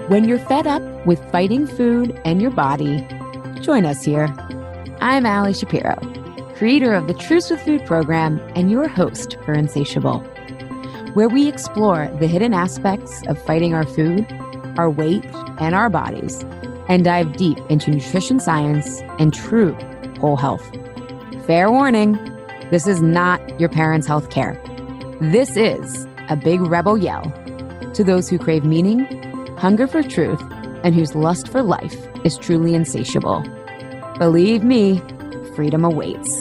When you're fed up with fighting food and your body, join us here. I'm Ali Shapiro, creator of the Truce with Food program and your host for Insatiable, where we explore the hidden aspects of fighting our food, our weight, and our bodies, and dive deep into nutrition science and true whole health. Fair warning, this is not your parents' health care. This is a big rebel yell to those who crave meaning, hunger for truth, and whose lust for life is truly insatiable. Believe me, freedom awaits.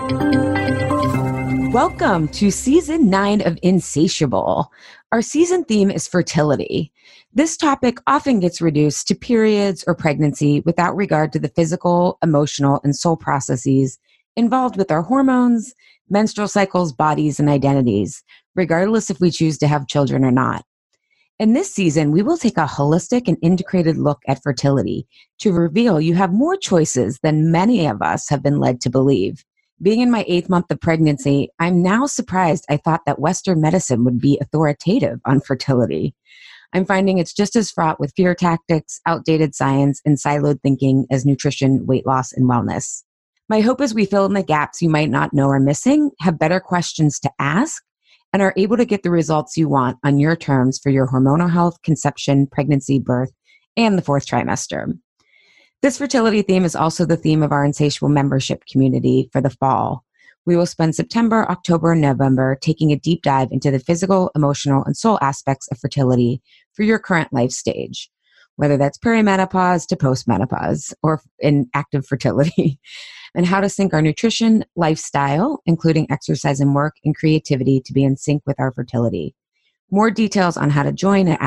Welcome to Season 9 of Insatiable. Our season theme is fertility. This topic often gets reduced to periods or pregnancy without regard to the physical, emotional, and soul processes involved with our hormones, menstrual cycles, bodies, and identities, regardless if we choose to have children or not. In this season, we will take a holistic and integrated look at fertility to reveal you have more choices than many of us have been led to believe. Being in my 8th month of pregnancy, I'm now surprised I thought that Western medicine would be authoritative on fertility. I'm finding it's just as fraught with fear tactics, outdated science, and siloed thinking as nutrition, weight loss, and wellness. My hope is we fill in the gaps you might not know are missing, have better questions to ask, and are able to get the results you want on your terms for your hormonal health, conception, pregnancy, birth, and the 4th trimester. This fertility theme is also the theme of our Insatiable membership community for the fall. We will spend September, October, and November taking a deep dive into the physical, emotional, and soul aspects of fertility for your current life stage, whether that's perimenopause to postmenopause or in active fertility, and how to sync our nutrition, lifestyle, including exercise and work, and creativity to be in sync with our fertility. More details on how to join at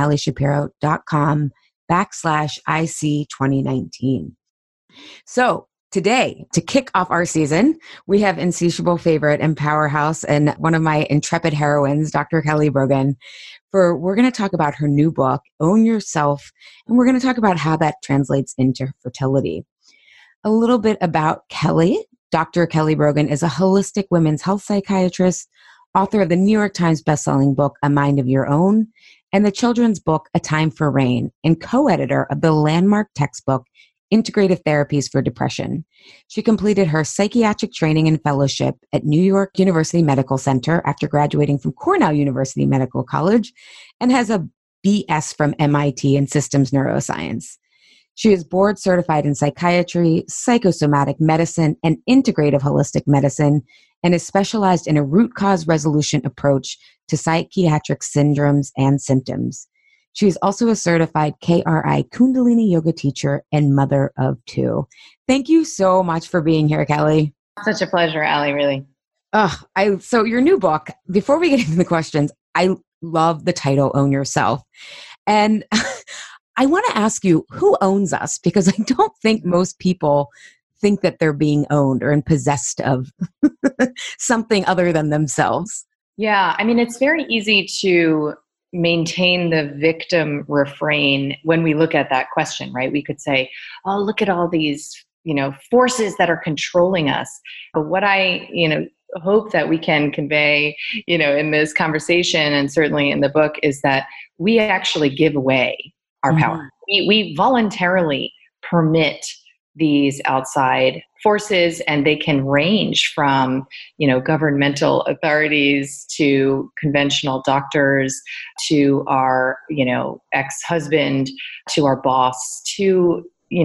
alishapiro.com/IC2019. So today, to kick off our season, we have Insatiable favorite and powerhouse and one of my intrepid heroines, Dr. Kelly Brogan. We're going to talk about her new book, Own Yourself, and we're going to talk about how that translates into fertility. A little bit about Kelly. Dr. Kelly Brogan is a holistic women's health psychiatrist, author of the New York Times bestselling book, A Mind of Your Own, and the children's book, A Time for Rain, and co-editor of the landmark textbook, Integrative Therapies for Depression. She completed her psychiatric training and fellowship at New York University Medical Center after graduating from Cornell University Medical College and has a BS from MIT in systems neuroscience. She is board certified in psychiatry, psychosomatic medicine, and integrative holistic medicine, and is specialized in a root cause resolution approach to psychiatric syndromes and symptoms. She is also a certified KRI Kundalini yoga teacher and mother of 2. Thank you so much for being here, Kelly. Such a pleasure, Ali, really. So your new book, before we get into the questions, I love the title, Own Yourself. And I want to ask you, who owns us? Because I don't think most people think that they're being owned or possessed of something other than themselves. Yeah, I mean, it's very easy to maintain the victim refrain when we look at that question, right? We could say, oh, look at all these, forces that are controlling us. But what I, hope that we can convey, in this conversation and certainly in the book is that we actually give away our power. We voluntarily permit these outside forces, and they can range from, governmental authorities to conventional doctors to our, ex-husband, to our boss, to,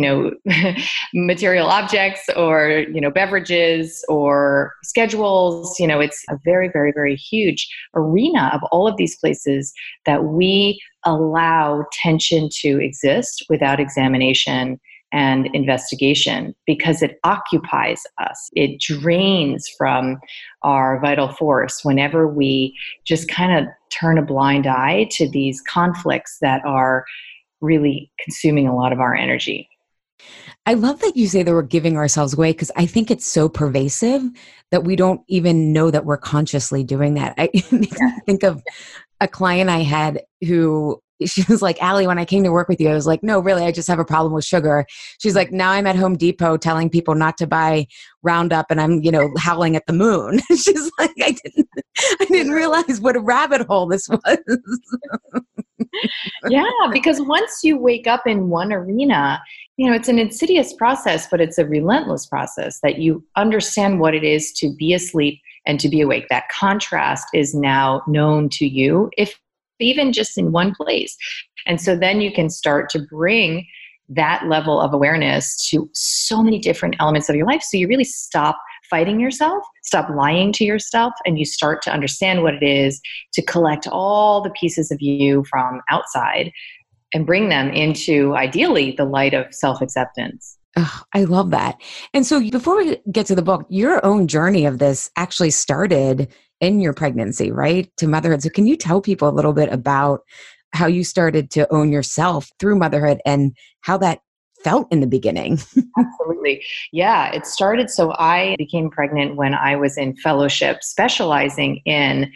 material objects or, beverages or schedules. It's a very, very, very huge arena of all of these places that we allow tension to exist without examination and investigation because it occupies us. It drains from our vital force whenever we just kind of turn a blind eye to these conflicts that are really consuming a lot of our energy. I love that you say that we're giving ourselves away because I think it's so pervasive that we don't even know that we're consciously doing that. It makes me think of a client I had who, she was like, Ali, when I came to work with you, I was like, no, really, I just have a problem with sugar. She's like, now I'm at Home Depot telling people not to buy Roundup and I'm, howling at the moon. She's like, I didn't realize what a rabbit hole this was. Yeah, because once you wake up in one arena, it's an insidious process, but it's a relentless process that you understand what it is to be asleep and to be awake. That contrast is now known to you, if even just in one place. And so then you can start to bring that level of awareness to so many different elements of your life. So you really stop fighting yourself, stop lying to yourself, and you start to understand what it is to collect all the pieces of you from outside and bring them into, ideally, the light of self-acceptance. Oh, I love that. And so before we get to the book, your own journey of this actually started in your pregnancy, right? To motherhood. So can you tell people a little bit about how you started to own yourself through motherhood and how that felt in the beginning? Absolutely. Yeah, it started. So I became pregnant when I was in fellowship, specializing in,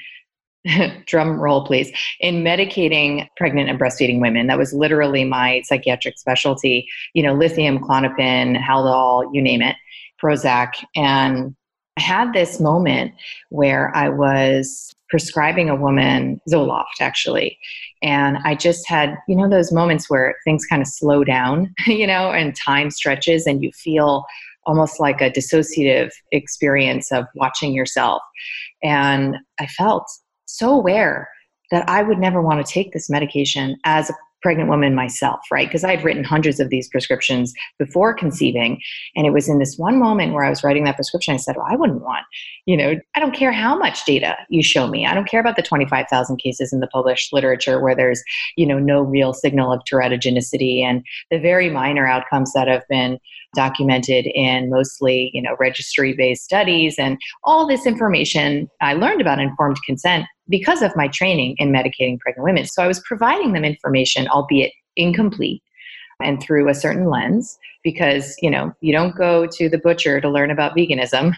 drum roll please, in medicating pregnant and breastfeeding women. That was literally my psychiatric specialty, lithium, Klonopin, Haldol, you name it, Prozac. And I had this moment where I was prescribing a woman Zoloft, actually. And I just had, those moments where things kind of slow down, and time stretches and you feel almost like a dissociative experience of watching yourself. And I felt so aware that I would never want to take this medication as a pregnant woman myself, right? Because I'd written hundreds of these prescriptions before conceiving. And it was in this one moment where I was writing that prescription, I said, well, I wouldn't want, I don't care how much data you show me. I don't care about the 25,000 cases in the published literature where there's, no real signal of teratogenicity and the very minor outcomes that have been documented in mostly, registry-based studies. And all this information I learned about informed consent because of my training in medicating pregnant women. So I was providing them information, albeit incomplete and through a certain lens, because, you don't go to the butcher to learn about veganism.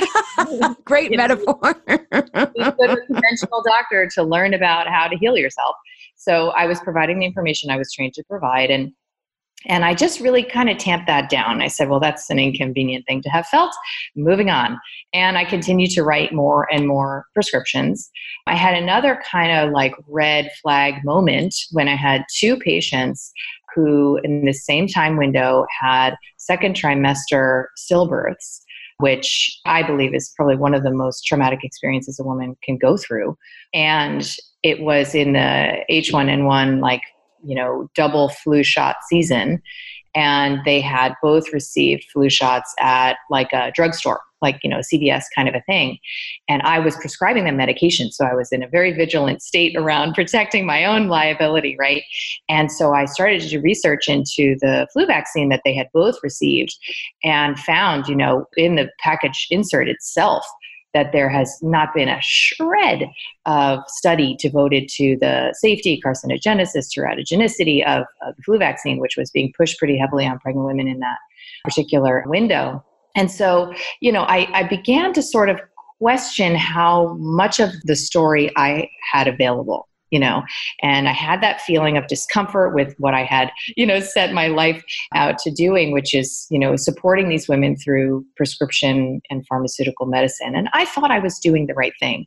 Great metaphor. You go to a conventional doctor to learn about how to heal yourself. So I was providing the information I was trained to provide. And I just really kind of tamped that down. I said, well, that's an inconvenient thing to have felt. Moving on. And I continued to write more and more prescriptions. I had another kind of like red flag moment when I had two patients who in the same time window had second trimester stillbirths, which I believe is probably one of the most traumatic experiences a woman can go through. And it was in the H1N1, double flu shot season. And they had both received flu shots at like a drugstore, CVS kind of a thing. And I was prescribing them medication. So I was in a very vigilant state around protecting my own liability, right? And so I started to do research into the flu vaccine that they had both received and found, in the package insert itself, that there has not been a shred of study devoted to the safety, carcinogenesis, teratogenicity of the flu vaccine, which was being pushed pretty heavily on pregnant women in that particular window. And so, I began to sort of question how much of the story I had available. And I had that feeling of discomfort with what I had, set my life out to doing, which is, supporting these women through prescription and pharmaceutical medicine. And I thought I was doing the right thing.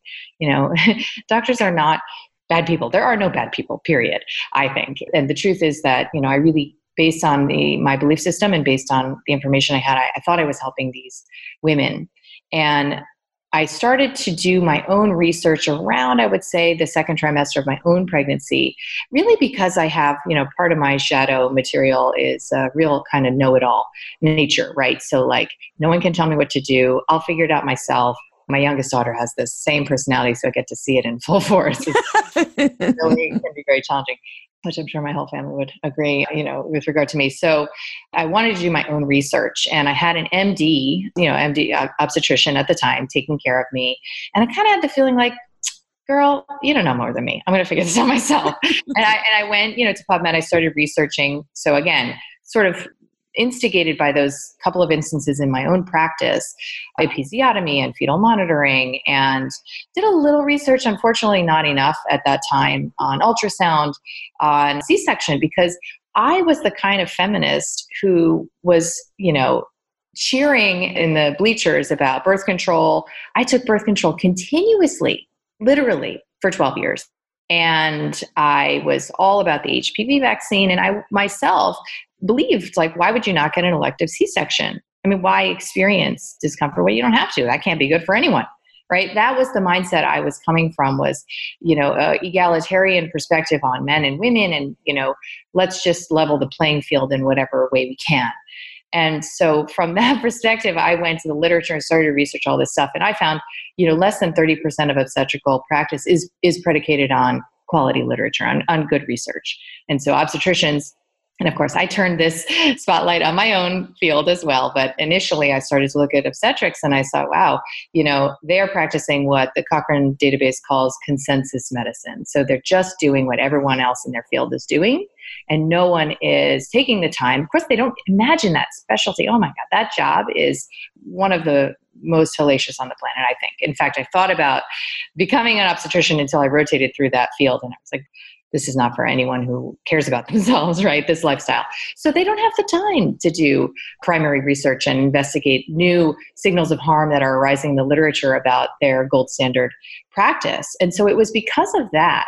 Doctors are not bad people. There are no bad people, period, I think. And the truth is that, I really, based on my belief system and based on the information I had, I thought I was helping these women. And I started to do my own research around, I would say, the second trimester of my own pregnancy, really because I have, part of my shadow material is a real kind of know-it-all nature, right? So no one can tell me what to do. I'll figure it out myself. My youngest daughter has this same personality, so I get to see it in full force. It really can be very challenging, which I'm sure my whole family would agree, with regard to me. So I wanted to do my own research, and I had an MD, obstetrician at the time taking care of me. And I kind of had the feeling like, girl, you don't know more than me. I'm going to figure this out myself. and I went, to PubMed. I started researching. So again, sort of instigated by those couple of instances in my own practice, episiotomy and fetal monitoring, and did a little research, unfortunately not enough at that time, on ultrasound, on C-section, because I was the kind of feminist who was, cheering in the bleachers about birth control. I took birth control continuously, literally, for 12 years. And I was all about the HPV vaccine. And I myself believed, like, why would you not get an elective C-section? I mean, why experience discomfort? Well, you don't have to. That can't be good for anyone, right? That was the mindset I was coming from, was, egalitarian perspective on men and women. And, let's just level the playing field in whatever way we can. And so from that perspective, I went to the literature and started to research all this stuff. And I found, less than 30% of obstetrical practice is predicated on quality literature, on good research. And so obstetricians, and of course, I turned this spotlight on my own field as well. But initially, I started to look at obstetrics and I saw, wow, they're practicing what the Cochrane database calls consensus medicine. So they're just doing what everyone else in their field is doing. And no one is taking the time. Of course, they don't imagine that specialty. Oh my God, that job is one of the most hellacious on the planet, I think. In fact, I thought about becoming an obstetrician until I rotated through that field. And I was like, this is not for anyone who cares about themselves, right? This lifestyle. So they don't have the time to do primary research and investigate new signals of harm that are arising in the literature about their gold standard practice. And so it was because of that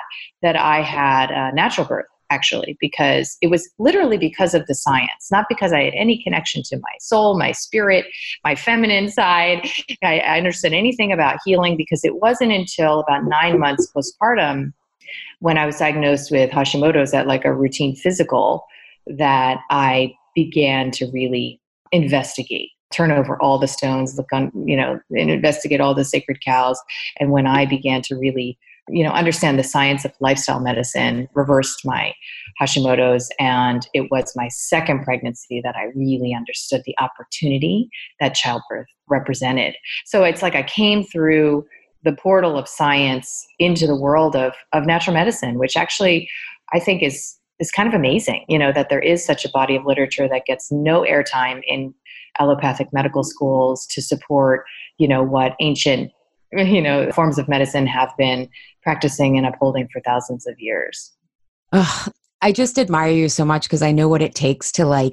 I had a natural birth, actually, because it was literally because of the science, not because I had any connection to my soul, my spirit, my feminine side. I understood anything about healing, because it wasn't until about 9 months postpartum, when I was diagnosed with Hashimoto's at like a routine physical, that I began to really investigate, turn over all the stones, look on, and investigate all the sacred cows. And when I began to really, understand the science of lifestyle medicine, reversed my Hashimoto's. And it was my second pregnancy that I really understood the opportunity that childbirth represented. So it's like I came through the portal of science into the world of natural medicine, which actually I think is kind of amazing, that there is such a body of literature that gets no airtime in allopathic medical schools to support, what ancient, forms of medicine have been practicing and upholding for thousands of years. Ugh, I just admire you so much, because I know what it takes to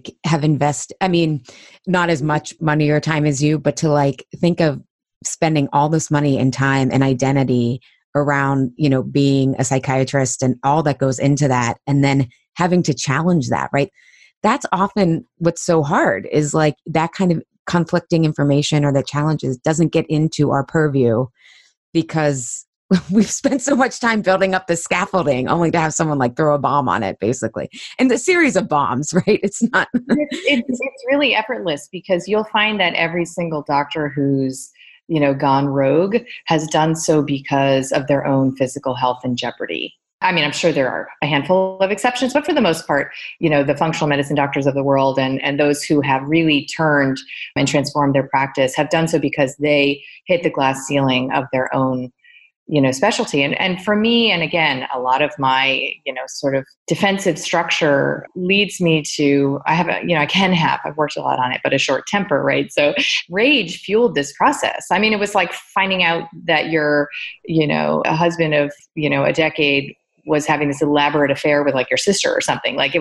not as much money or time as you, but to think of spending all this money and time and identity around, being a psychiatrist and all that goes into that, and then having to challenge that, right? That's often what's so hard, is that kind of conflicting information or the challenges doesn't get into our purview, because we've spent so much time building up the scaffolding only to have someone throw a bomb on it, basically. And the series of bombs, right? It's not. it's really effortless, because you'll find that every single doctor who's gone rogue has done so because of their own physical health in jeopardy. I mean, I'm sure there are a handful of exceptions, but for the most part, the functional medicine doctors of the world and those who have really turned and transformed their practice have done so because they hit the glass ceiling of their own specialty. And for me, and again, a lot of my, sort of defensive structure leads me to, I've worked a lot on it, but a short temper, right? So rage fueled this process. I mean, it was like finding out that your, a husband of, a decade was having this elaborate affair with your sister or something. I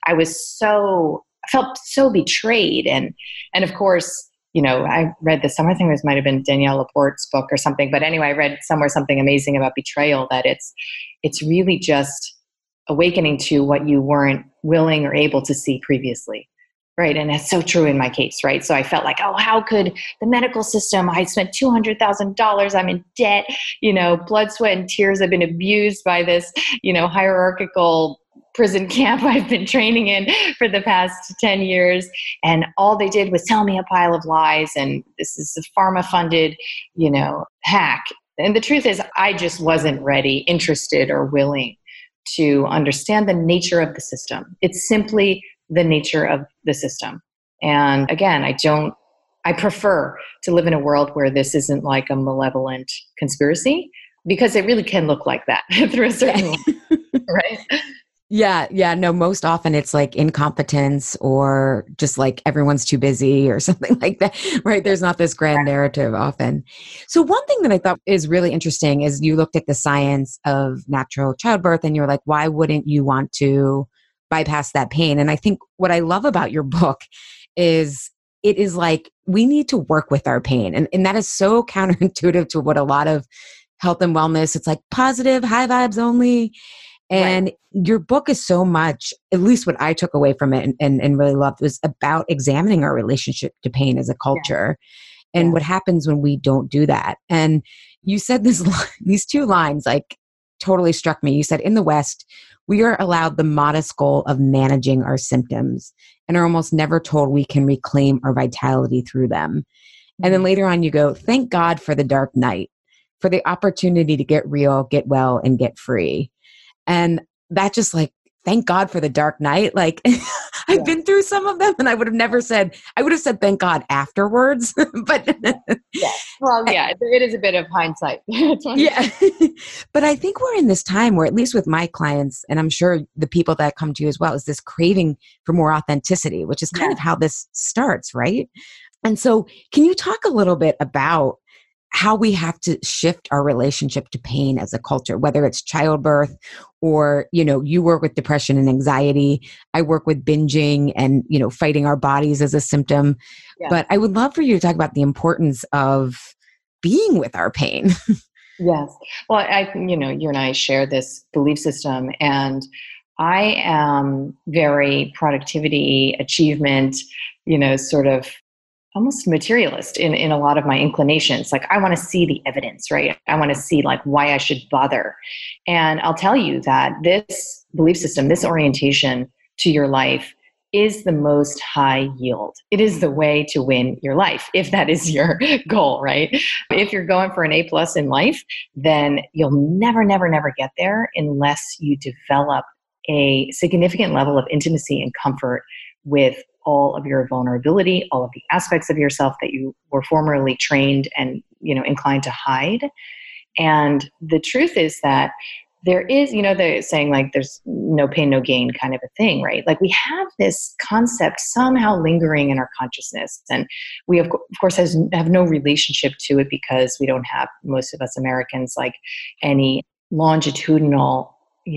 felt so betrayed. And of course, I read this somewhere, I think this might have been Danielle Laporte's book or something. But anyway, I read somewhere something amazing about betrayal, that it's really just awakening to what you weren't willing or able to see previously. Right. And that's so true in my case. Right. So I felt like, oh, how could the medical system, I spent $200,000. I'm in debt, blood, sweat, and tears. I've been abused by this, hierarchical prison camp I've been training in for the past 10 years. And all they did was tell me a pile of lies. And this is a pharma funded, hack. And the truth is, I just wasn't ready, interested, or willing to understand the nature of the system. It's simply the nature of the system. And again, I prefer to live in a world where this isn't like a malevolent conspiracy, because it really can look like that through a certain right? Yeah. No, most often it's incompetence, or just everyone's too busy or something like that, right? There's not this grand narrative often. So one thing that I thought is really interesting is you looked at the science of natural childbirth and you're like, why wouldn't you want to bypass that pain? And I think what I love about your book is it is we need to work with our pain. And that is so counterintuitive to what a lot of health and wellness. It's like positive, high vibes only. Right. And your book is so much, at least what I took away from it and really loved, was about examining our relationship to pain as a Yeah. culture and Yeah. what happens when we don't do that. And you said these two lines like totally struck me. You said, in the West, we are allowed the modest goal of managing our symptoms and are almost never told we can reclaim our vitality through them. And then later on, you go, thank God for the dark night, for the opportunity to get real, get well, and get free. And that just like, thank God for the dark night. Like I've Yeah. been through some of them and I would have never said, I would have said, thank God afterwards. But Yeah. Well, yeah, it is a bit of hindsight. yeah. But I think we're in this time where, at least with my clients, and I'm sure the people that come to you as well, is this craving for more authenticity, which is kind Yeah. of how this starts, right? And so, can you talk a little bit about how we have to shift our relationship to pain as a culture, whether it's childbirth or, you work with depression and anxiety. I work with binging and, fighting our bodies as a symptom. Yeah. But I would love for you to talk about the importance of being with our pain. Yes. Well, you and I share this belief system, and I am very productivity, achievement, sort of almost materialist in a lot of my inclinations. Like, I want to see the evidence, right? I want to see like why I should bother. And I'll tell you that this belief system, this orientation to your life is the most high yield. It is the way to win your life, if that is your goal, right? If you're going for an A plus in life, then you'll never, never, never get there unless you develop a significant level of intimacy and comfort with all of your vulnerability, all of the aspects of yourself that you were formerly trained and, inclined to hide. And the truth is that there is, they're saying like there's no pain, no gain kind of a thing, right? Like, we have this concept somehow lingering in our consciousness. And we, of course, have no relationship to it because we don't have, most of us Americans, like any longitudinal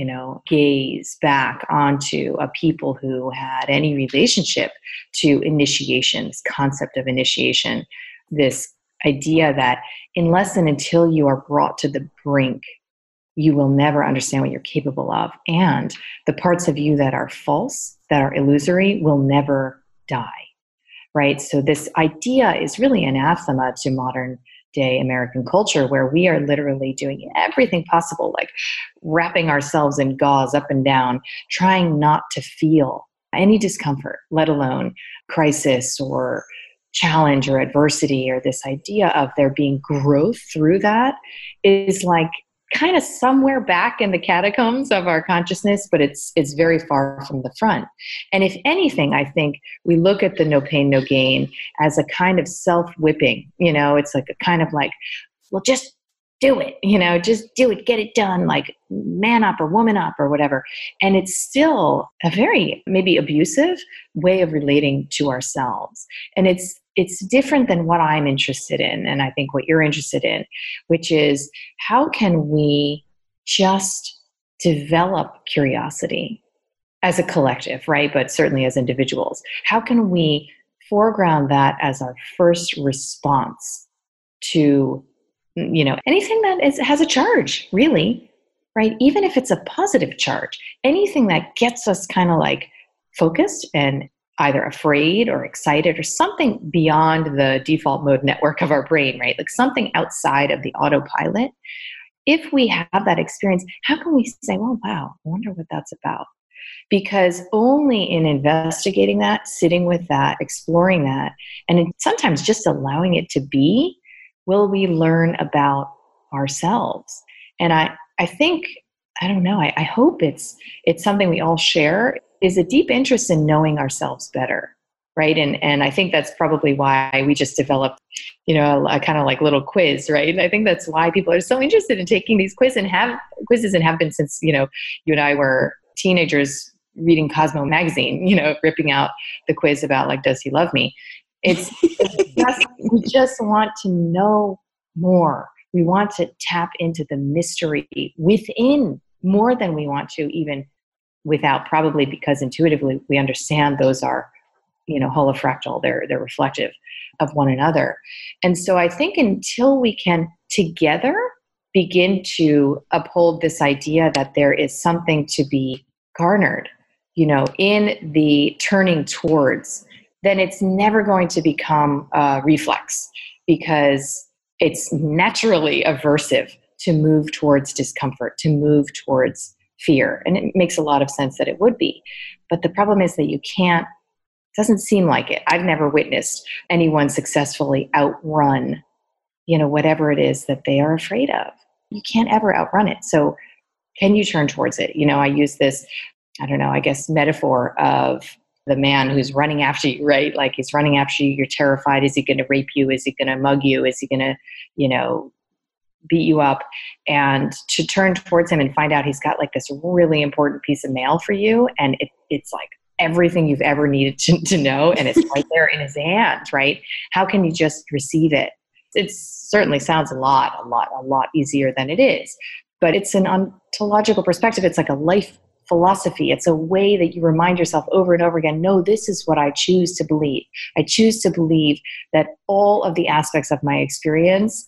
gaze back onto a people who had any relationship to initiation, this concept of initiation, this idea that unless and until you are brought to the brink, you will never understand what you're capable of. And the parts of you that are false, that are illusory, will never die, right? So this idea is really anathema to modern day American culture, where we are literally doing everything possible, like wrapping ourselves in gauze up and down, trying not to feel any discomfort, let alone crisis or challenge or adversity, or this idea of there being growth through that is like kind of somewhere back in the catacombs of our consciousness, but it's very far from the front. And if anything, I think we look at the no pain, no gain as a kind of self-whipping. It's like a kind of like, well, just do it, just do it, get it done, like man up or woman up or whatever. And it's still a very maybe abusive way of relating to ourselves. And it's different than what I'm interested in, and I think what you're interested in, which is how can we just develop curiosity as a collective, right? But certainly as individuals. How can we foreground that as our first response to anything that has a charge, really, right? Even if it's a positive charge, anything that gets us kind of like focused and either afraid or excited or something beyond the default mode network of our brain, right? Like something outside of the autopilot. If we have that experience, how can we say, well, wow, I wonder what that's about? Because only in investigating that, sitting with that, exploring that, and sometimes just allowing it to be, will we learn about ourselves. And I think, I don't know, I hope it's something we all share, is a deep interest in knowing ourselves better, right? And I think that's probably why we just developed, a kind of like little quiz, right? And I think that's why people are so interested in taking these quizzes and have been since, you and I were teenagers reading Cosmo magazine, ripping out the quiz about like, does he love me? We just want to know more. We want to tap into the mystery within more than we want to even without, probably because intuitively we understand those are, holofractal, they're reflective of one another. And so I think until we can together begin to uphold this idea that there is something to be garnered, in the turning towards, then it's never going to become a reflex, because it's naturally aversive to move towards discomfort, to move towards fear. And it makes a lot of sense that it would be. But the problem is that you can't, doesn't seem like it. I've never witnessed anyone successfully outrun, whatever it is that they are afraid of. You can't ever outrun it. So can you turn towards it? I use this, I guess, metaphor of the man who's running after you, right? Like, he's running after you. You're terrified. Is he going to rape you? Is he going to mug you? Is he going to, beat you up? And to turn towards him and find out he's got like this really important piece of mail for you. And it's like everything you've ever needed to know. And it's right there in his hand, right? How can you just receive it? It certainly sounds a lot easier than it is. But it's an ontological perspective. It's like a life philosophy. It's a way that you remind yourself over and over again, no, this is what I choose to believe. I choose to believe that all of the aspects of my experience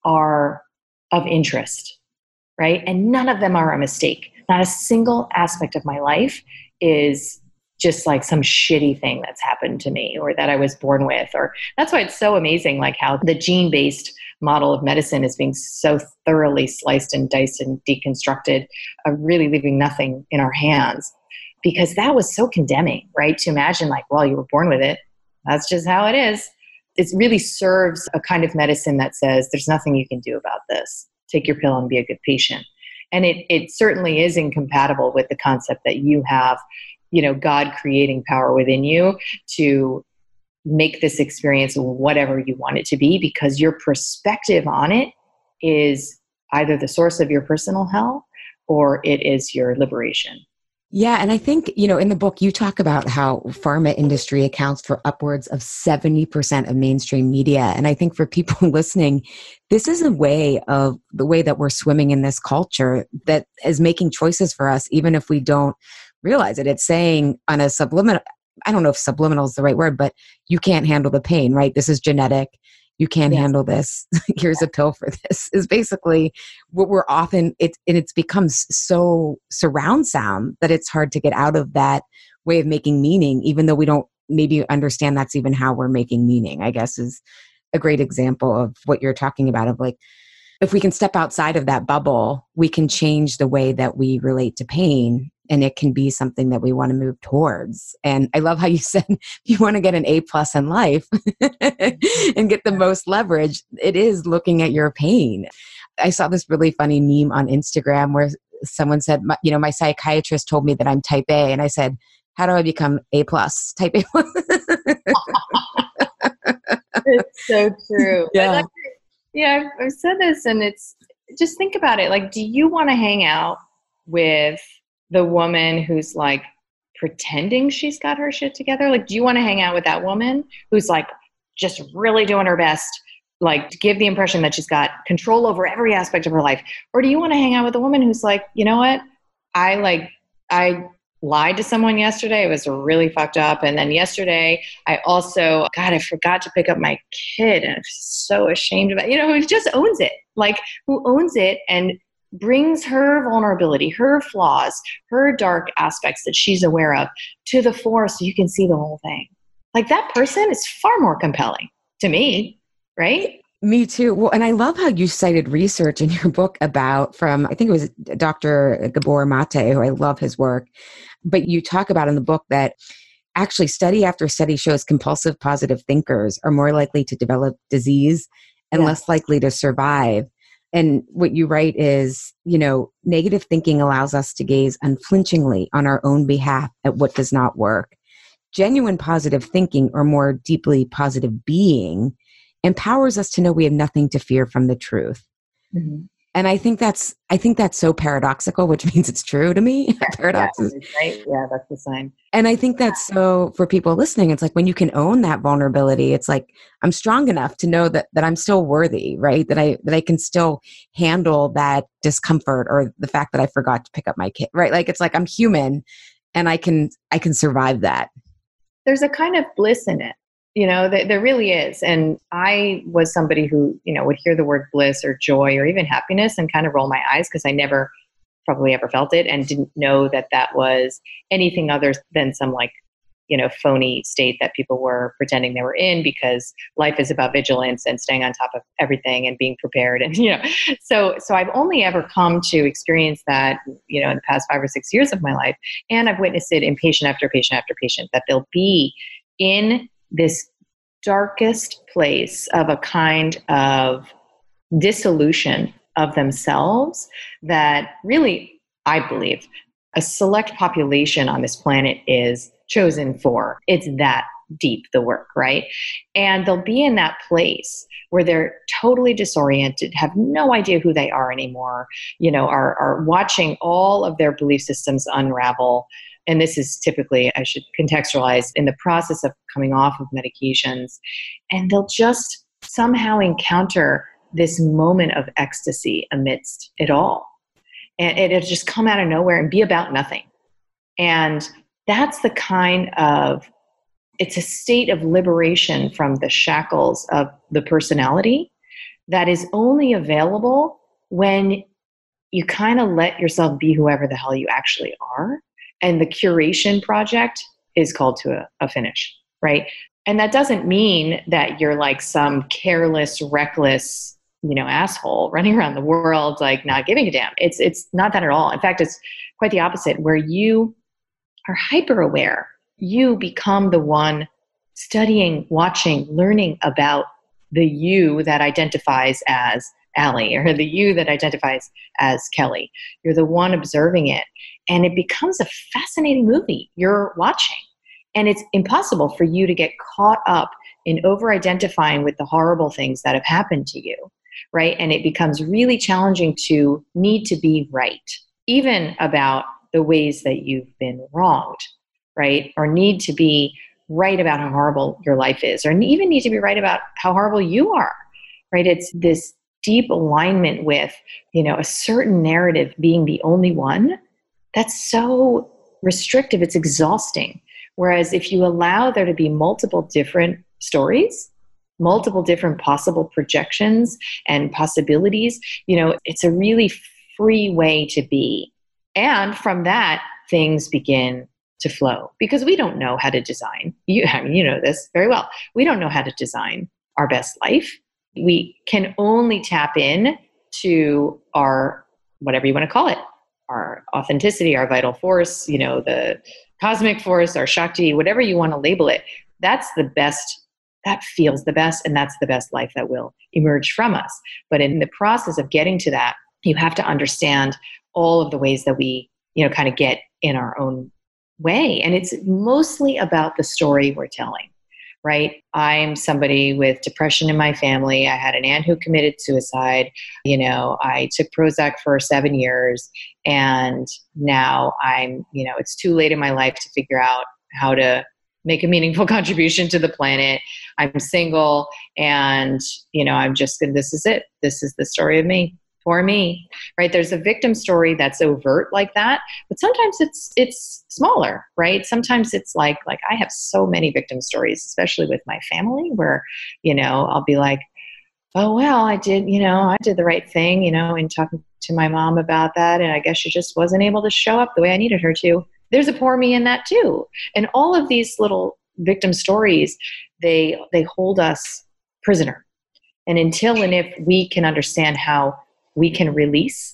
are of interest, right? And none of them are a mistake. Not a single aspect of my life is just like some shitty thing that's happened to me or that I was born with. Or that's why it's so amazing, like how the gene-based model of medicine is being so thoroughly sliced and diced and deconstructed, really leaving nothing in our hands. Because that was so condemning, right? To imagine like, well, you were born with it. That's just how it is. It really serves a kind of medicine that says there's nothing you can do about this. Take your pill and be a good patient. And it certainly is incompatible with the concept that you have, God creating power within you to make this experience whatever you want it to be, because your perspective on it is either the source of your personal hell or it is your liberation. Yeah. And I think, in the book, you talk about how pharma industry accounts for upwards of 70% of mainstream media. And I think for people listening, this is a way of the way that we're swimming in this culture that is making choices for us, even if we don't realize it. It's saying on a subliminal, I don't know if subliminal is the right word, but you can't handle the pain, right? This is genetic. You can't handle this. Here's a pill for this, is basically what we're often, it's become so surround sound that it's hard to get out of that way of making meaning, even though we don't maybe understand that's even how we're making meaning, I guess, is a great example of what you're talking about, of like, if we can step outside of that bubble, we can change the way that we relate to pain, and it can be something that we want to move towards. And I love how you said you want to get an A+ in life and get the most leverage. It is looking at your pain. I saw this really funny meme on Instagram where someone said, my psychiatrist told me that I'm type A. And I said, how do I become A+, type A+? It's so true. Yeah. Yeah, I've said this, and it's just think about it. Like, do you want to hang out with the woman who's like pretending she's got her shit together? Like, do you want to hang out with that woman who's like just really doing her best, like to give the impression that she's got control over every aspect of her life? Or do you want to hang out with a woman who's like, you know what? I lied to someone yesterday. It was really fucked up. And then yesterday I forgot to pick up my kid, and I'm so ashamed about it. Who just owns it, who owns it and brings her vulnerability, her flaws, her dark aspects that she's aware of to the fore so you can see the whole thing. Like, that person is far more compelling to me, right? Me too. Well, and I love how you cited research in your book from, I think it was Dr. Gabor Mate, who I love his work. But you talk about in the book that actually study after study shows compulsive positive thinkers are more likely to develop disease and less likely to survive. And what you write is, negative thinking allows us to gaze unflinchingly on our own behalf at what does not work. Genuine positive thinking, or more deeply positive being, empowers us to know we have nothing to fear from the truth. Mm-hmm. And I think that's so paradoxical, which means it's true to me. Yeah, Paradoxes. Right? Yeah, that's the sign. And I think that's so, for people listening, it's like when you can own that vulnerability, it's like, I'm strong enough to know that I'm still worthy, right? That I can still handle that discomfort, or the fact that I forgot to pick up my kid, right? Like, it's like, I'm human and I can survive that. There's a kind of bliss in it. There really is. And I was somebody who, would hear the word bliss or joy or even happiness and kind of roll my eyes because I never probably ever felt it and didn't know that that was anything other than some phony state that people were pretending they were in, because life is about vigilance and staying on top of everything and being prepared. And, so I've only ever come to experience that, in the past 5 or 6 years of my life. And I've witnessed it in patient after patient after patient, that they'll be in this darkest place of a kind of dissolution of themselves that really, I believe, a select population on this planet is chosen for. It's that deep, the work, right? And they'll be in that place where they're totally disoriented, have no idea who they are anymore, are watching all of their belief systems unravel. And this is typically, I should contextualize, in the process of coming off of medications. And they'll just somehow encounter this moment of ecstasy amidst it all. And it'll just come out of nowhere and be about nothing. And that's the kind of, it's a state of liberation from the shackles of the personality that is only available when you kind of let yourself be whoever the hell you actually are. And the curation project is called to a finish, right? And that doesn't mean that you're like some careless, reckless, asshole running around the world, like not giving a damn. It's not that at all. In fact, it's quite the opposite, where you are hyper aware. You become the one studying, watching, learning about the you that identifies as Allie, or the you that identifies as Kelly. You're the one observing it. And it becomes a fascinating movie you're watching. And it's impossible for you to get caught up in over-identifying with the horrible things that have happened to you, right? And it becomes really challenging to need to be right, even about the ways that you've been wronged, right? Or need to be right about how horrible your life is, or even need to be right about how horrible you are, right? It's this deep alignment with, a certain narrative being the only one. That's so restrictive. It's exhausting. Whereas if you allow there to be multiple different stories, multiple different possible projections and possibilities, it's a really free way to be. And from that, things begin to flow, because we don't know how to design. You know this very well. We don't know how to design our best life. We can only tap in to our, whatever you want to call it, our authenticity, our vital force, the cosmic force, our Shakti, whatever you want to label it. That's the best, that feels the best, and that's the best life that will emerge from us. But in the process of getting to that, you have to understand all of the ways that we, kind of get in our own way. And it's mostly about the story we're telling, right? I'm somebody with depression in my family. I had an aunt who committed suicide. I took Prozac for 7 years, and now I'm, it's too late in my life to figure out how to make a meaningful contribution to the planet. I'm single, and, I'm just, this is it. This is the story of me. For me, right? There's a victim story that's overt like that, but sometimes it's smaller, right? Sometimes it's like I have so many victim stories, especially with my family, where, I'll be like, oh, well, I did the right thing, in talking to my mom about that. And I guess she just wasn't able to show up the way I needed her to. There's a poor me in that too. And all of these little victim stories, they hold us prisoner. And until and if we can understand how we can release,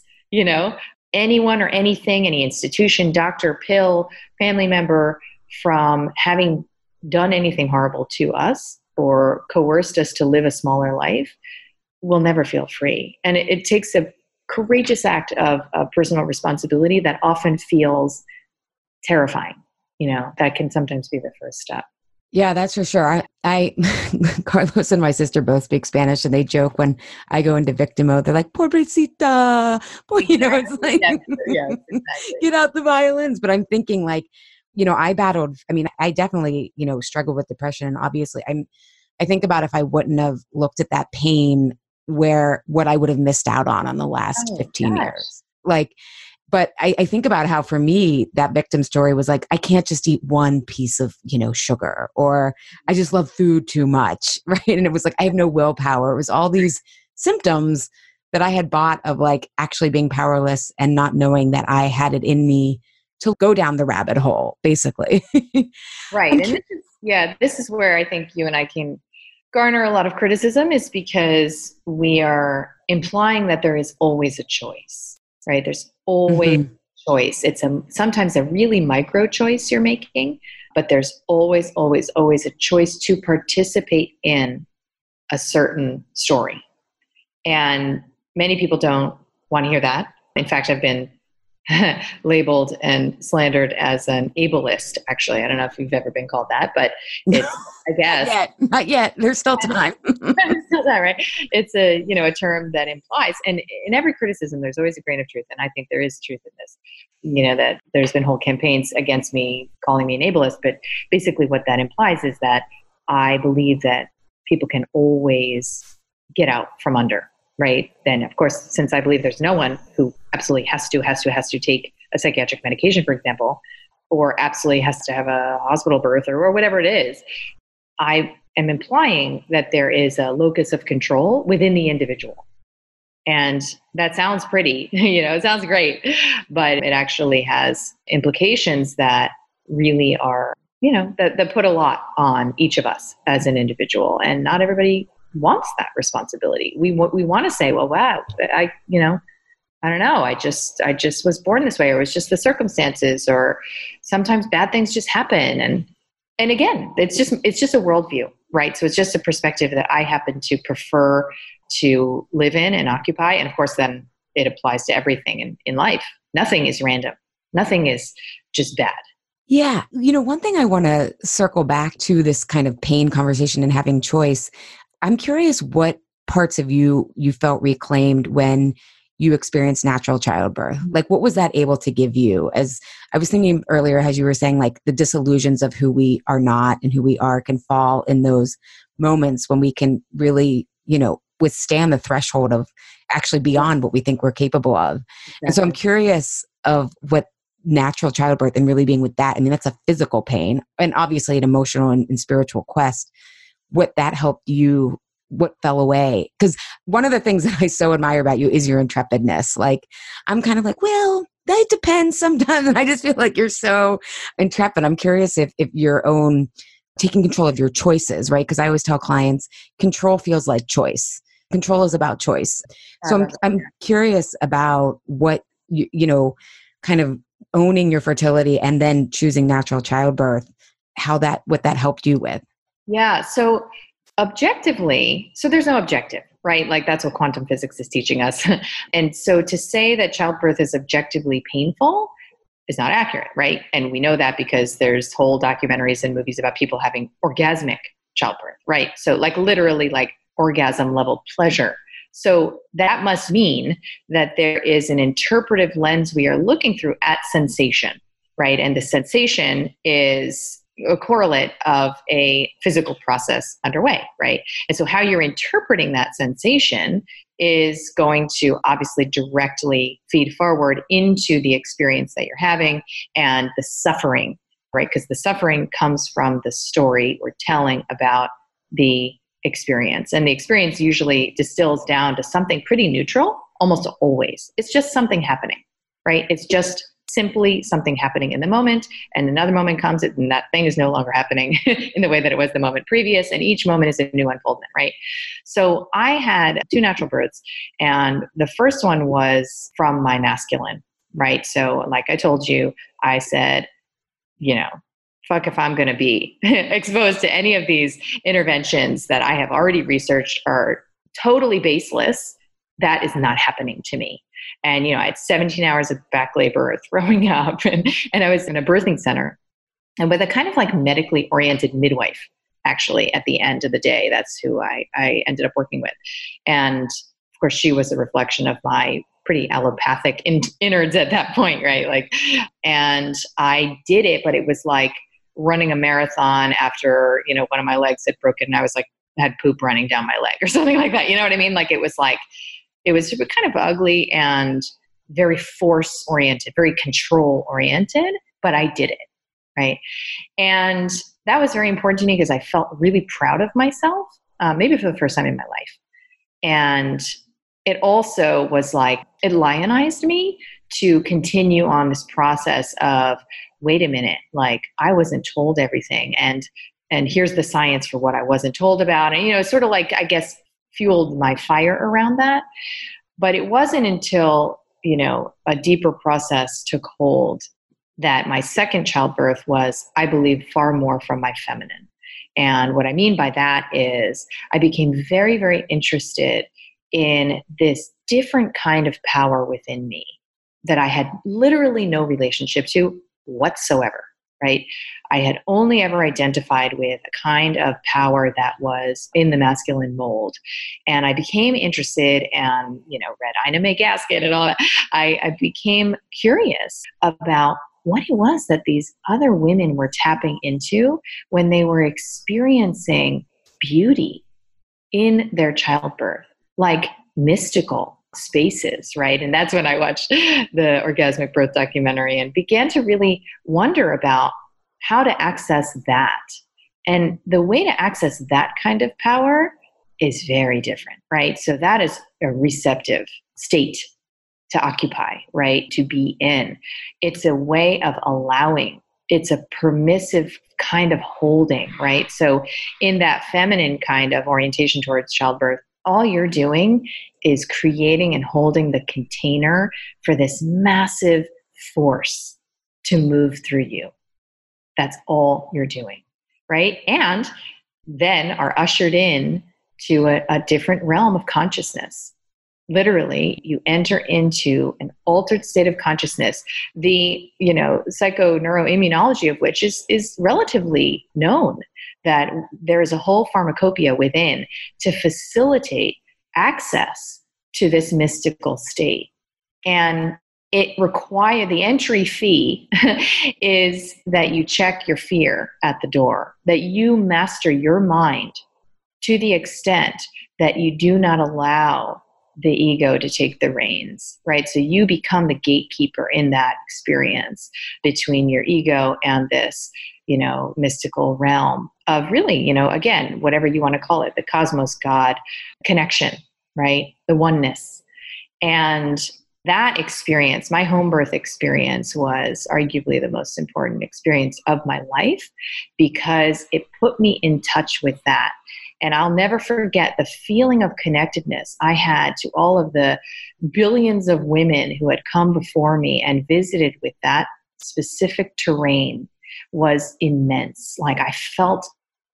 anyone or anything, any institution, doctor, pill, family member, from having done anything horrible to us or coerced us to live a smaller life, we'll never feel free. And it takes a courageous act of personal responsibility that often feels terrifying. That can sometimes be the first step. Yeah, that's for sure. I Carlos and my sister both speak Spanish, and they joke when I go into victim mode. They're like, "Pobrecita," it's like, yes, exactly. Get out the violins. But I'm thinking, like, I battled. I mean, I definitely, struggled with depression, and obviously, I think about if I wouldn't have looked at that pain, what I would have missed out on the last 15 years, like. But I think about how for me, that victim story was like, I can't just eat one piece of, sugar, or I just love food too much. Right. And it was like, I have no willpower. It was all these symptoms that I had bought of like actually being powerless and not knowing that I had it in me to go down the rabbit hole, basically. Right. And this is where I think you and I can garner a lot of criticism, is because we are implying that there is always a choice, right? There's always a choice. It's sometimes a really micro choice you're making, but there's always, always, always a choice to participate in a certain story. And many people don't want to hear that. In fact, I've been labeled and slandered as an ableist. Actually, I don't know if you've ever been called that, but it's, I guess. Not yet. There's still time. There's still time, right? It's a term that implies, and in every criticism, there's always a grain of truth. And I think there is truth in this, that there's been whole campaigns against me calling me an ableist. But basically what that implies is that I believe that people can always get out from under. Right. Then, of course, since I believe there's no one who absolutely has to take a psychiatric medication, for example, or absolutely has to have a hospital birth or whatever it is, I am implying that there is a locus of control within the individual. And that sounds pretty, it sounds great, but it actually has implications that really are, that put a lot on each of us as an individual. And not everybody wants that responsibility. We want to say, well, wow, I don't know. I just was born this way, or it was just the circumstances, or sometimes bad things just happen. And again, it's just a worldview, right? So it's just a perspective that I happen to prefer to live in and occupy. And of course, then it applies to everything in life. Nothing is random. Nothing is just bad. Yeah. One thing I want to circle back to, this kind of pain conversation and having choice. I'm curious what parts of you felt reclaimed when you experienced natural childbirth. Like, what was that able to give you? As I was thinking earlier, as you were saying, like the disillusions of who we are not and who we are can fall in those moments when we can really, withstand the threshold of actually beyond what we think we're capable of. Exactly. And so I'm curious of what natural childbirth and really being with that. I mean, that's a physical pain and obviously an emotional and spiritual quest. What that helped you, what fell away? Because one of the things that I so admire about you is your intrepidness. Like, I'm kind of like, well, that depends sometimes. And I just feel like you're so intrepid. I'm curious if your own taking control of your choices, right? Because I always tell clients, control feels like choice. Control is about choice. So I'm curious about what, kind of owning your fertility and then choosing natural childbirth, what that helped you with. Yeah. So objectively, so there's no objective, right? Like that's what quantum physics is teaching us. And so to say that childbirth is objectively painful is not accurate, right? And we know that because there's whole documentaries and movies about people having orgasmic childbirth, right? So like literally like orgasm level pleasure. So that must mean that there is an interpretive lens we are looking through at sensation, right? And the sensation is a correlate of a physical process underway, right? And so how you're interpreting that sensation is going to obviously directly feed forward into the experience that you're having and the suffering, right? Because the suffering comes from the story we're telling about the experience. And the experience usually distills down to something pretty neutral, almost always. It's just something happening, right? It's just simply something happening in the moment, and another moment comes and that thing is no longer happening in the way that it was the moment previous, and each moment is a new unfoldment, right? So I had 2 natural births, and the first one was from my masculine, right? So like I told you, I said, fuck if I'm going to be exposed to any of these interventions that I have already researched are totally baseless. That is not happening to me. And, I had 17 hours of back labor throwing up and I was in a birthing center and with a kind of like medically oriented midwife, actually, at the end of the day. That's who I ended up working with. And of course, she was a reflection of my pretty allopathic innards at that point, right? Like, and I did it, but it was like running a marathon after, one of my legs had broken and I was like, had poop running down my leg or something like that. You know what I mean? Like, it was kind of ugly and very force oriented, very control oriented, but I did it. Right. And that was very important to me because I felt really proud of myself, maybe for the first time in my life. And it also was like, it lionized me to continue on this process of, wait a minute, like I wasn't told everything. And here's the science for what I wasn't told about. And, sort of like, I guess, fueled my fire around that. But it wasn't until, a deeper process took hold that my second childbirth was, I believe, far more from my feminine. And what I mean by that is I became very, very interested in this different kind of power within me that I had literally no relationship to whatsoever, right? I had only ever identified with a kind of power that was in the masculine mold. And I became interested and, read Ina May Gaskin and all that. I became curious about what it was that these other women were tapping into when they were experiencing beauty in their childbirth, like mystical spaces, right? And that's when I watched the Orgasmic Birth documentary and began to really wonder about how to access that. And the way to access that kind of power is very different, right? So that is a receptive state to occupy, right? To be in. It's a way of allowing. It's a permissive kind of holding, right? So in that feminine kind of orientation towards childbirth, all you're doing is creating and holding the container for this massive force to move through you. That's all you're doing, right? And then are ushered in to a different realm of consciousness. Literally, you enter into an altered state of consciousness, the, psychoneuroimmunology of which is relatively known, that there is a whole pharmacopoeia within to facilitate access to this mystical state. And it requires, the entry fee is that you check your fear at the door, that you master your mind to the extent that you do not allow the ego to take the reins, right? So you become the gatekeeper in that experience between your ego and this, mystical realm of really, again, whatever you want to call it, the cosmos, God connection, right? The oneness. And that experience, my home birth experience, was arguably the most important experience of my life because it put me in touch with that. And I'll never forget the feeling of connectedness I had to all of the billions of women who had come before me and visited with that specific terrain was immense. Like I felt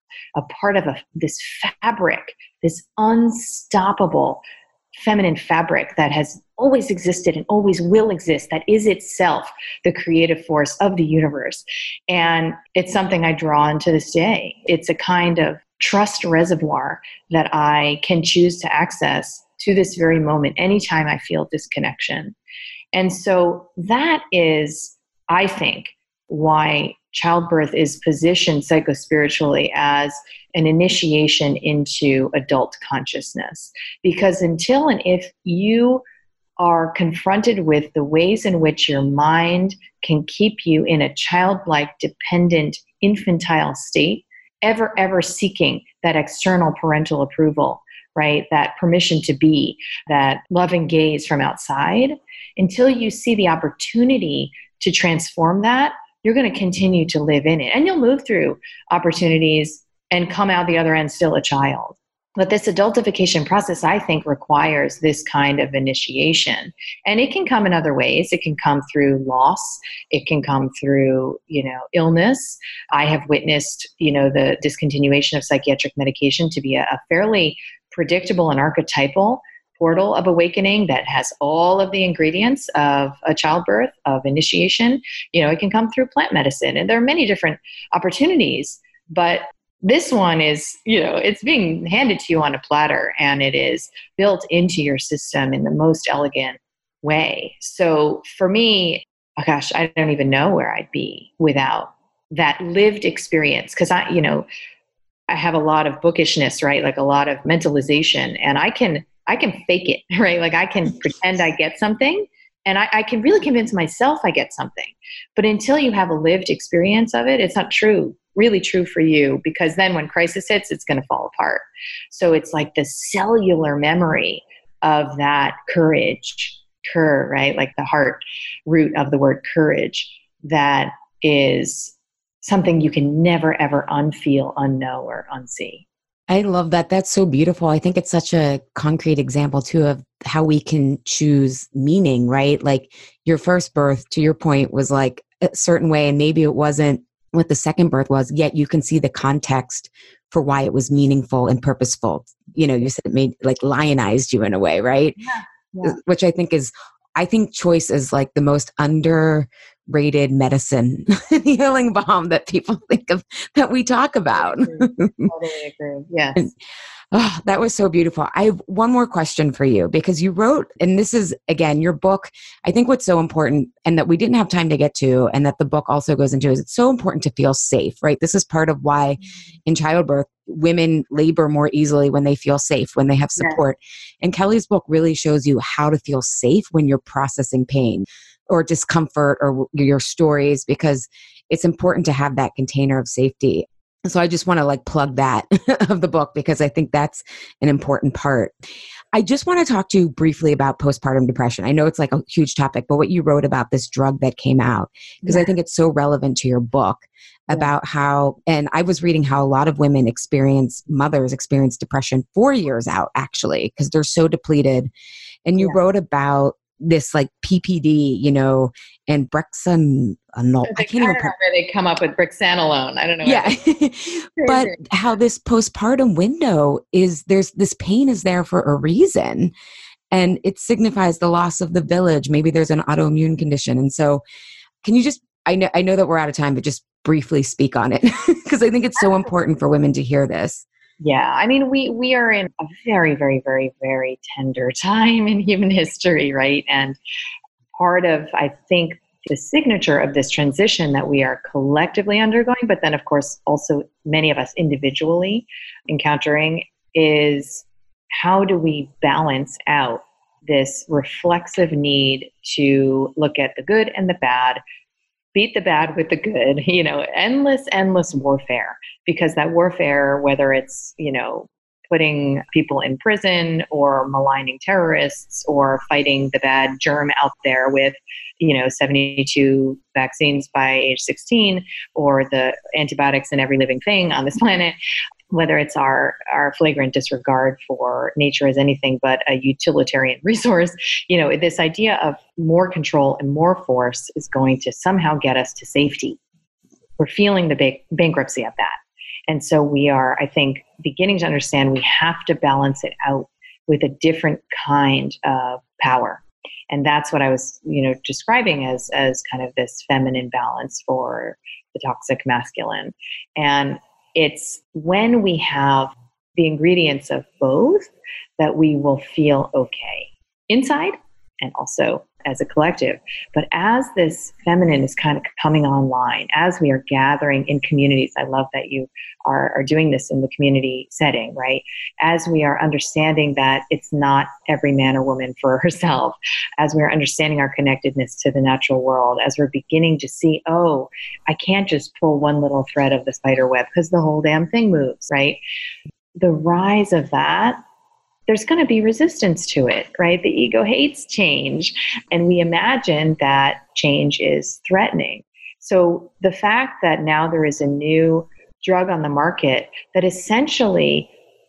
a part of this fabric, this unstoppable feminine fabric that has always existed and always will exist, that is itself the creative force of the universe. And it's something I draw on to this day. It's a kind of trust reservoir that I can choose to access to this very moment, anytime I feel disconnection. And so that is, I think, why childbirth is positioned psychospiritually as an initiation into adult consciousness. Because until and if you are confronted with the ways in which your mind can keep you in a childlike, dependent, infantile state, ever seeking that external parental approval, right? That permission to be, that loving gaze from outside, until you see the opportunity to transform that, you're going to continue to live in it. And you'll move through opportunities and come out the other end still a child. But this adultification process, I think, requires this kind of initiation. And it can come in other ways. It can come through loss. It can come through, illness. I have witnessed, the discontinuation of psychiatric medication to be a fairly predictable and archetypal portal of awakening that has all of the ingredients of a childbirth, of initiation. It can come through plant medicine. And there are many different opportunities. But this one is, it's being handed to you on a platter, and it is built into your system in the most elegant way. So for me, oh gosh, I don't even know where I'd be without that lived experience. Because I have a lot of bookishness, right? Like a lot of mentalization, and I can fake it, right? Like I can pretend I get something And I can really convince myself I get something. But until you have a lived experience of it, it's not true, really true for you, because then when crisis hits, it's going to fall apart. So it's like the cellular memory of that courage, right? Like the heart root of the word courage, that is something you can never, ever unfeel, unknow, or unsee. I love that. That's so beautiful. I think it's such a concrete example too of how we can choose meaning, right? Like your first birth, to your point, was like a certain way, and maybe it wasn't what the second birth was, yet you can see the context for why it was meaningful and purposeful. You said it made like lionized you in a way, right? Yeah. Which I think choice is like the most underrated medicine, healing balm that people think of, that we talk about. Totally agree. Yes. Oh, that was so beautiful. I have one more question for you, because you wrote, and this is, again, your book. I think what's so important, and that we didn't have time to get to, and that the book also goes into, is it's so important to feel safe, right? This is part of why in childbirth, women labor more easily when they feel safe, when they have support. Yeah. And Kelly's book really shows you how to feel safe when you're processing pain or discomfort or your stories, because it's important to have that container of safety. So I just want to like plug that of the book, because I think that's an important part. I just want to talk to you briefly about postpartum depression. I know it's like a huge topic, but what you wrote about this drug that came out, because I think it's so relevant to your book about how, and I was reading how a lot of women mothers experience depression 4 years out, actually, because they're so depleted. And you wrote about this like PPD, and Brexanolone. I can't remember where they come up with brexanolone. I don't know. Yeah. But how this postpartum window is, this pain is there for a reason. And it signifies the loss of the village. Maybe there's an autoimmune condition. And so can you just, I know that we're out of time, but just briefly speak on it, because I think it's so important for women to hear this. Yeah, I mean, we are in a very, very, very, very tender time in human history, right? And part of, I think, the signature of this transition that we are collectively undergoing, but then, of course, also many of us individually encountering, is how do we balance out this reflexive need to look at the good and the bad, beat the bad with the good, endless warfare, because that warfare, whether it's, putting people in prison or maligning terrorists or fighting the bad germ out there with, 72 vaccines by age 16, or the antibiotics in every living thing on this planet, whether it's our flagrant disregard for nature as anything but a utilitarian resource, this idea of more control and more force is going to somehow get us to safety. We're feeling the bankruptcy of that. And so we are, I think, beginning to understand we have to balance it out with a different kind of power. And that's what I was, describing as kind of this feminine balance for the toxic masculine. And it's when we have the ingredients of both that we will feel okay inside and also as a collective. But as this feminine is kind of coming online, as we are gathering in communities, I love that you are doing this in the community setting, right? As we are understanding that it's not every man or woman for herself, as we're understanding our connectedness to the natural world, as we're beginning to see, oh, I can't just pull one little thread of the spider web because the whole damn thing moves, right? The rise of that, there's going to be resistance to it, right? The ego hates change, and we imagine that change is threatening. So the fact that now there is a new drug on the market that essentially,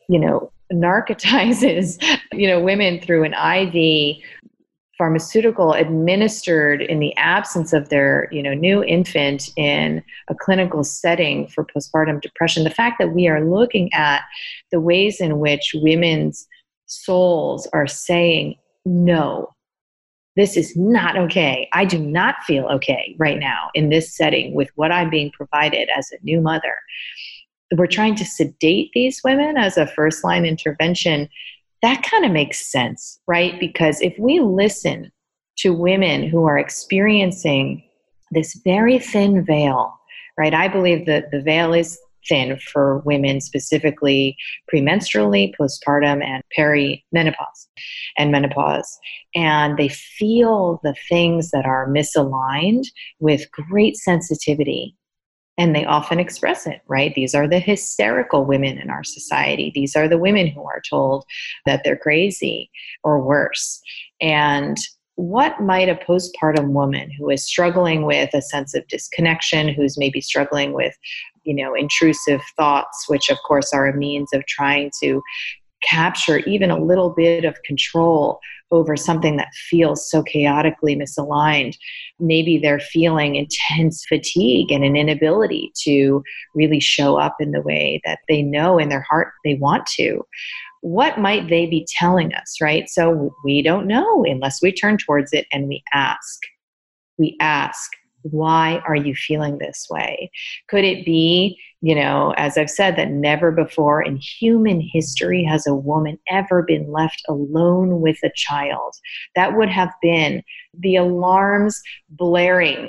narcotizes, women through an IV pharmaceutical administered in the absence of their, new infant in a clinical setting for postpartum depression. The fact that we are looking at the ways in which women's souls are saying, no, this is not okay. I do not feel okay right now in this setting with what I'm being provided as a new mother. We're trying to sedate these women as a first line intervention. That kind of makes sense, right? Because if we listen to women who are experiencing this very thin veil, right? I believe that the veil is thin for women, specifically premenstrually, postpartum, and perimenopause and menopause. And they feel the things that are misaligned with great sensitivity. And they often express it, right? These are the hysterical women in our society. These are the women who are told that they're crazy or worse. And what might a postpartum woman who is struggling with a sense of disconnection, who's maybe struggling with, intrusive thoughts, which of course are a means of trying to capture even a little bit of control over something that feels so chaotically misaligned. Maybe they're feeling intense fatigue and an inability to really show up in the way that they know in their heart they want to. What might they be telling us, right? So we don't know unless we turn towards it and we ask. We ask, why are you feeling this way? Could it be, as I've said, that never before in human history has a woman ever been left alone with a child? That would have been the alarms blaring,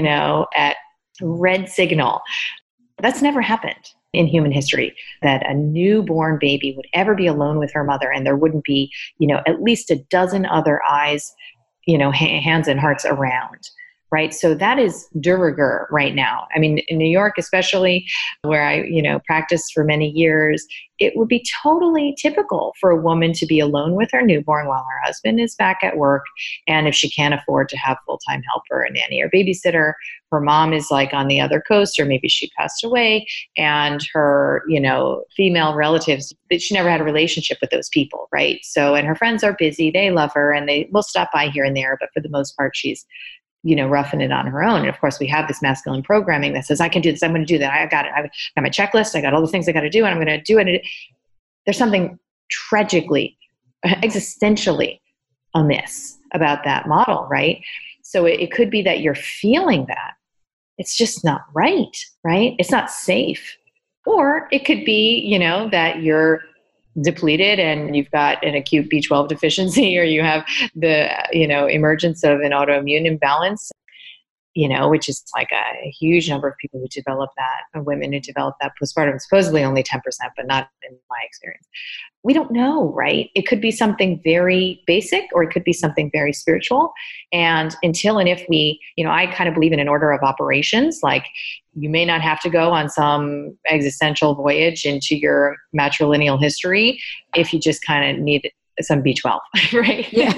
at red signal. That's never happened in human history, that a newborn baby would ever be alone with her mother and there wouldn't be, at least a dozen other eyes, hands and hearts around. Right. So that is de rigueur right now. I mean, in New York, especially where I, practiced for many years, it would be totally typical for a woman to be alone with her newborn while her husband is back at work. And if she can't afford to have full-time helper, a nanny or babysitter, her mom is like on the other coast, or maybe she passed away, and her, female relatives, that she never had a relationship with those people. Right. So, and her friends are busy, they love her, and they will stop by here and there. But for the most part, she's roughing it on her own. And of course, we have this masculine programming that says, I can do this, I'm going to do that. I got it. I've got my checklist. I got all the things I got to do, and I'm going to do it. There's something tragically, existentially amiss about that model, right? So it could be that you're feeling that. It's just not right? It's not safe. Or it could be, that you're depleted and you've got an acute B12 deficiency, or you have the, emergence of an autoimmune imbalance, which is like a huge number of people who develop that, women who develop that postpartum, supposedly only 10%, but not in my experience. We don't know, right? It could be something very basic, or it could be something very spiritual. And until and if we, I kind of believe in an order of operations. Like, you may not have to go on some existential voyage into your matrilineal history if you just kind of need some B12, right? Yeah.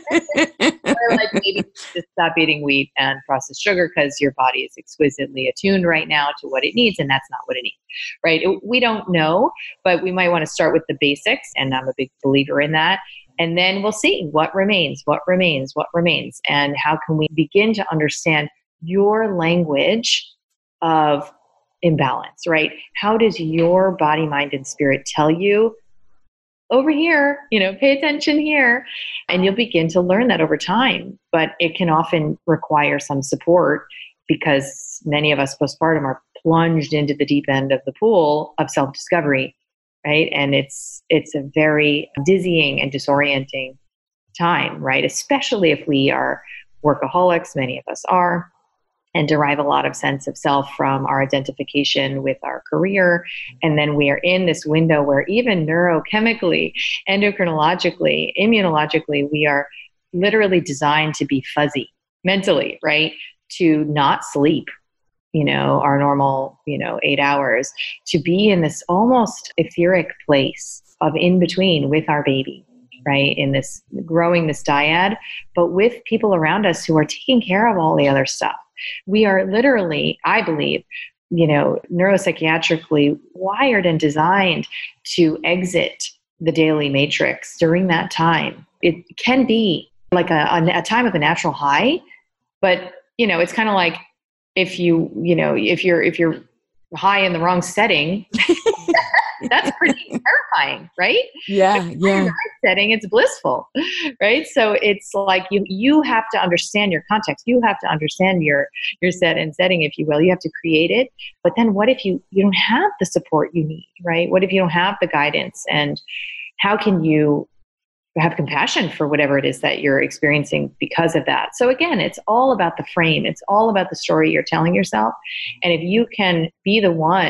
Or like maybe just stop eating wheat and processed sugar because your body is exquisitely attuned right now to what it needs, and that's not what it needs, right? We don't know, but we might want to start with the basics, and I'm a big believer in that. And then we'll see what remains, and how can we begin to understand your language of imbalance, right? How does your body, mind, and spirit tell you, over here, pay attention here, and you'll begin to learn that over time. But it can often require some support, because many of us postpartum are plunged into the deep end of the pool of self-discovery, right? And it's a very dizzying and disorienting time, right? Especially if we are workaholics, many of us are, and derive a lot of sense of self from our identification with our career. And then we are in this window where even neurochemically, endocrinologically, immunologically, we are literally designed to be fuzzy mentally, right? To not sleep, our normal, 8 hours, to be in this almost etheric place of in between with our baby, right? In this growing this dyad, but with people around us who are taking care of all the other stuff. We are literally, I believe, neuropsychiatrically wired and designed to exit the daily matrix during that time. It can be like a time of a natural high, but it's kind of like if you're high in the wrong setting, that's pretty terrifying, right? Yeah, if you're in the right setting, it's blissful, right? So it's like you have to understand your context. You have to understand your set and setting, if you will. You have to create it. But then what if you don't have the support you need, right? What if you don't have the guidance? And how can you have compassion for whatever it is that you're experiencing because of that? So again, it's all about the frame. It's all about the story you're telling yourself. And if you can be the one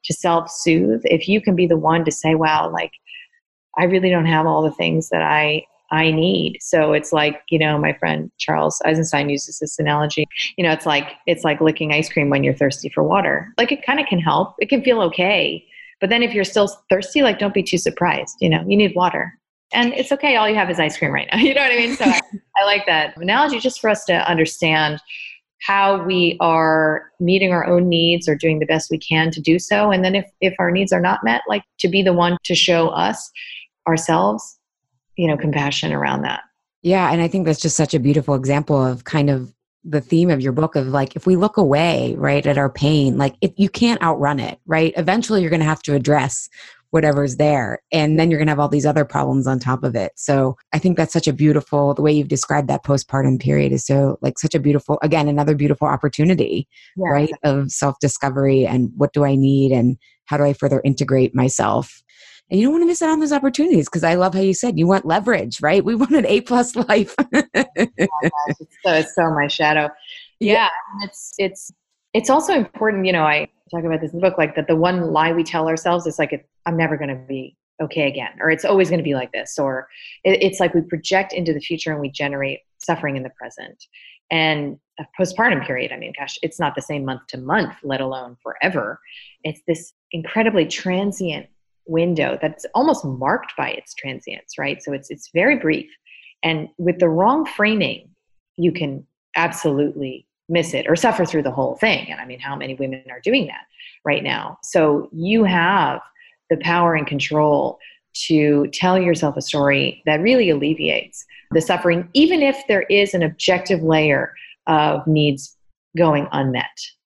to self-soothe, if you can be the one to say, wow, like, I really don't have all the things that I need. So it's like, my friend Charles Eisenstein uses this analogy. It's like licking ice cream when you're thirsty for water. Like, it kind of can help. It can feel okay. But then if you're still thirsty, like, don't be too surprised. You need water. And it's okay. All you have is ice cream right now. You know what I mean? So I like that analogy, just for us to understand how we are meeting our own needs or doing the best we can to do so. And then if our needs are not met, like, to be the one to show ourselves, compassion around that. Yeah. And I think that's just such a beautiful example of kind of the theme of your book of, like, if we look away, right, at our pain, like, you can't outrun it, right? Eventually you're going to have to address whatever's there. And then you're going to have all these other problems on top of it. So I think that's such a beautiful, the way you've described that postpartum period is so, like, such a beautiful, again, another beautiful opportunity, right? Of self-discovery and what do I need and how do I further integrate myself? And you don't want to miss out on those opportunities, because I love how you said you want leverage, right? We want an A+ life. Oh gosh, it's so my shadow. Yeah. It's also important, I talk about this in the book, like, that the one lie we tell ourselves is like, I'm never going to be okay again, or it's always going to be like this, or it's like we project into the future and we generate suffering in the present. And a postpartum period, I mean, gosh, it's not the same month to month, let alone forever. It's this incredibly transient window that's almost marked by its transience, right? So it's very brief. And with the wrong framing, you can absolutely miss it or suffer through the whole thing. And I mean, how many women are doing that right now? So you have the power and control to tell yourself a story that really alleviates the suffering, even if there is an objective layer of needs going unmet.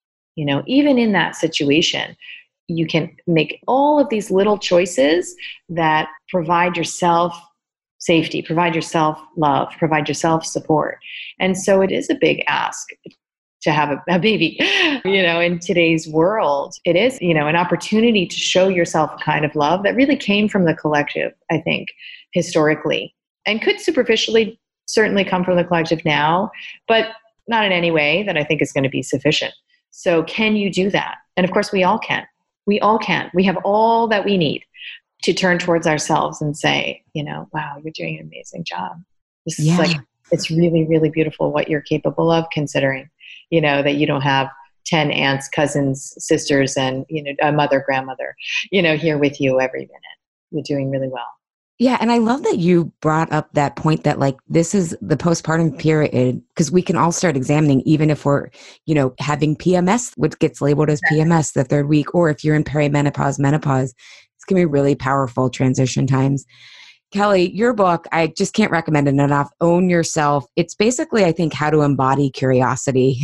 Even in that situation, you can make all of these little choices that provide yourself safety, provide yourself love, provide yourself support. And so it is a big ask to have a baby, in today's world. It is, an opportunity to show yourself a kind of love that really came from the collective, I think, historically, and could superficially certainly come from the collective now, but not in any way that I think is going to be sufficient. So can you do that? And of course, we all can. We all can. We have all that we need to turn towards ourselves and say, wow, you're doing an amazing job. This is like, it's really, really beautiful what you're capable of, considering, that you don't have 10 aunts, cousins, sisters, and, a mother, grandmother, here with you every minute. You're doing really well. Yeah. And I love that you brought up that point that, like, this is the postpartum period, because we can all start examining, even if we're, having PMS, what gets labeled as PMS, the third week, or if you're in perimenopause, menopause, it's going to be really powerful transition times. Kelly, your book, I just can't recommend it enough. Own Yourself. It's basically, I think, how to embody curiosity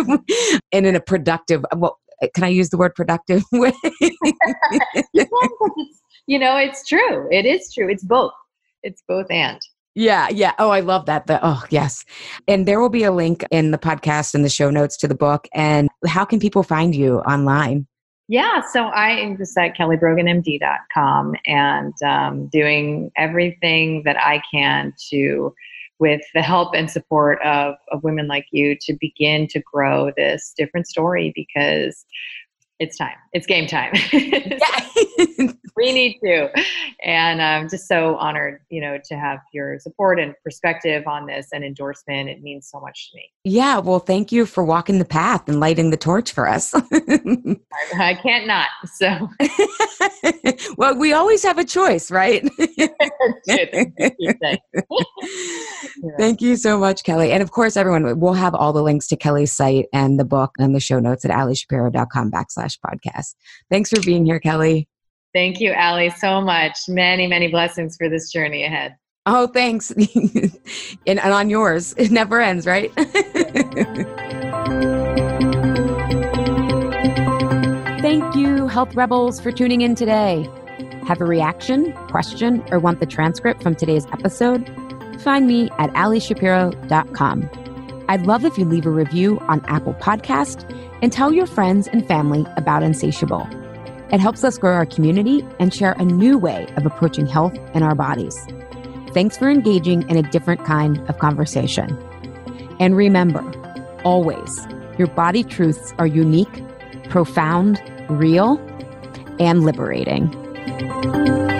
and in a productive, well, can I use the word productive way? It's true. It is true. It's both. It's both and. Yeah. Yeah. Oh, I love that. Yes. And there will be a link in the podcast and the show notes to the book. And how can people find you online? Yeah, so I am just at kellybroganmd.com and doing everything that I can to, with the help and support of women like you, to begin to grow this different story, because it's time. It's game time. We need to. And I'm just so honored, to have your support and perspective on this and endorsement. It means so much to me. Yeah. Well, thank you for walking the path and lighting the torch for us. I can't not. So. Well, we always have a choice, right? Thank you so much, Kelly. And of course, everyone, we'll have all the links to Kelly's site and the book and the show notes at alishapiro.com/podcast. Thanks for being here, Kelly. Thank you, Ali, so much. Many, many blessings for this journey ahead. Oh, thanks. and on yours. It never ends, right? Thank you, Health Rebels, for tuning in today. Have a reaction, question, or want the transcript from today's episode? Find me at alishapiro.com. I'd love if you leave a review on Apple Podcast and tell your friends and family about Insatiable. It helps us grow our community and share a new way of approaching health in our bodies. Thanks for engaging in a different kind of conversation. And remember, always, your body truths are unique, profound, real, and liberating.